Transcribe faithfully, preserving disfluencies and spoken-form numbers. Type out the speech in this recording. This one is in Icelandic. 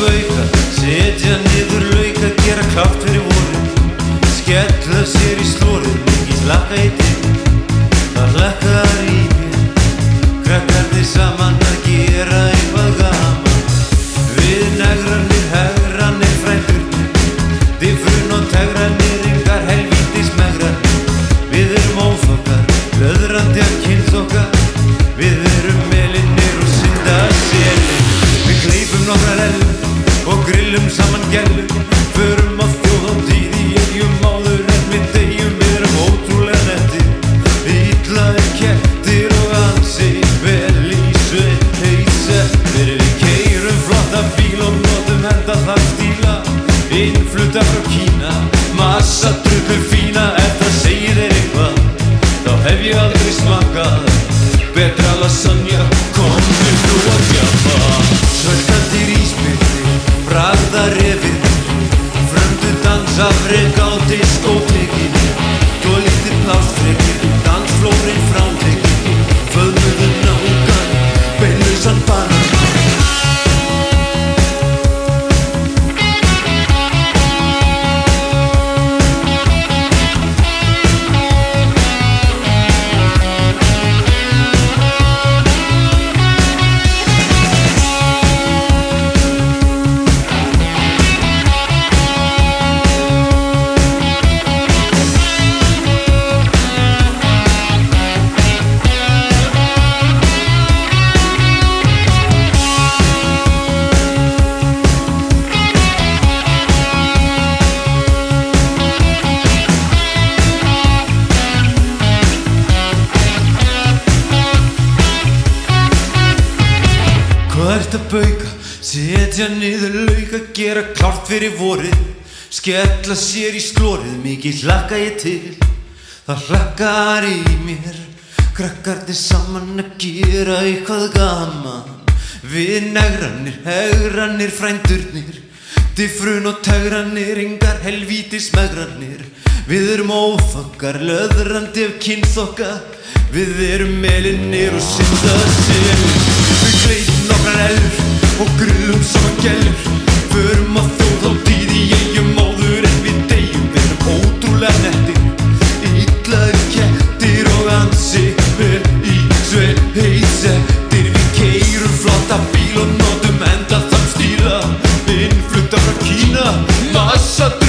bauka, setja niður lauka, gera klárt fyrir vorið, skella sér í slórið, mikið hlakka í til. Það hlakkar í mér, krakkarnir saman að gera eitthvað gaman. Við negrannir, hegrannir, frændurnir, diffrun og tegrannir, engar helvítis megrannir. Við erum óþokkar, löðrandi að kynþokka, við erum melinnir og syndaselir. Við kleipum nokkrar ellur og grillum saman gellur, förum á þjóðhátíð í Eyjum áður en við deyjum. Við erum ótrúlega nettir, ítlaðir kettir og ansi vel í sveitheyseftir. Við keyrum flotta bíl og notum henda þar stíla, innflutta frá Kína, massa drullur fína. Ef það segir þér eitthvað, þá hef ég aldrei smakað betra lasagna, komdu þú að djamma. Svölkandir ísbyrðir, bragðarefir, frömdu dansa frek á diskótekinu, dólítið plástrekir, dansflórinn frátekinu, föðmuðu náungan, beinlausan banan. Hvað ert að bauka, setja niður lauka, gera klárt fyrir vorið, skella sér í slórið, mikið hlakka ég til. Það hlakkar í mér, krakkarnir saman að gera eitthvað gaman. Við negrannir, hegrannir, frændurnir, diffrun og tegrannir, engar helvítis megrannir. Við erum óþokkar, löðrandi af kynþokka, við erum melinnir og syndaselir. Við kleipum nokkrar ellur og grillum saman gellur, förum á þjóðhátíð í Eyjum áður en við deyjum. Við erum ótrúlega nettir, ítlaðir kettir og ansi vel í sveitheyseftir. Við keyrum flotta bíl og notum enda þann stíla, innflutta frá Kína, massa